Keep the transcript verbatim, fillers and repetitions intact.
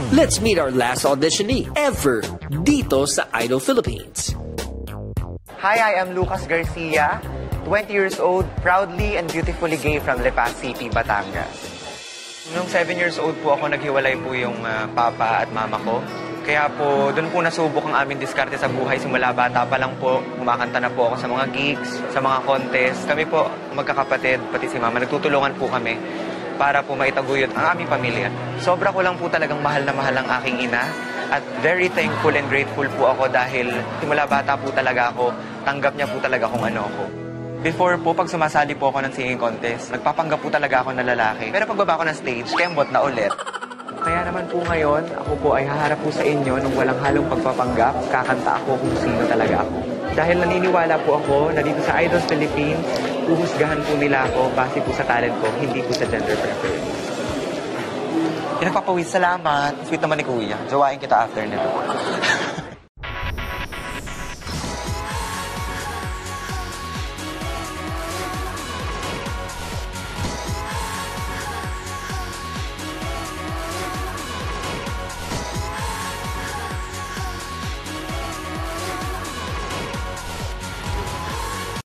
Let's meet our last auditionee ever dito sa Idol Philippines. Hi, I am Lucas Garcia, twenty years old, proudly and beautifully gay from Lipa City, Batangas. Nung seven years old po ako, naghiwalay po yung uh, papa at mama ko. Kaya po, doon po nasubok ang aming diskarte sa buhay. Simula bata pa lang po, kumakanta na po ako sa mga gigs, sa mga contest. Kami po, magkakapatid, pati si mama, nagtutulungan po kami para po maitaguyod ang aming pamilya. Sobra ko lang po talagang mahal na mahal ang aking ina. At very thankful and grateful po ako dahil simula bata po talaga ako, tanggap niya po talaga kung ano ako. Before po, pag sumasali po ako ng singing contest, nagpapanggap po talaga ako na lalaki. Pero pagbaba ko ng stage, kembot na ulit. Kaya naman po ngayon, ako po ay haharap po sa inyo nung walang halong pagpapanggap, kakanta ako kung sino talaga ako. Dahil naniniwala po ako na dito sa Idols Philippines, uhusgahan po nila ako base po sa talent ko, hindi po sa gender preference. Pinagpapawis, salamat. Sweet naman ni Kuya. Jawain kita after nito.